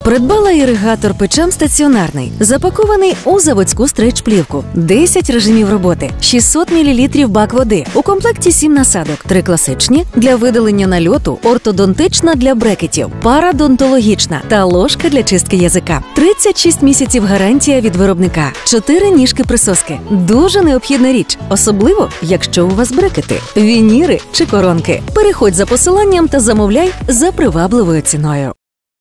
Придбала іригатор Печем стаціонарний, запакований у заводську стрейч-плівку. 10 режимів роботи, 600 мл бак води. У комплекті 7 насадок, 3 класичні для видалення нальоту, ортодонтична для брекетів, парадонтологічна та ложка для чистки язика. 36 місяців гарантія від виробника, 4 ніжки присоски. Дуже необхідна річ, особливо, якщо у вас брекети, вініри чи коронки. Переходь за посиланням та замовляй за привабливою ціною.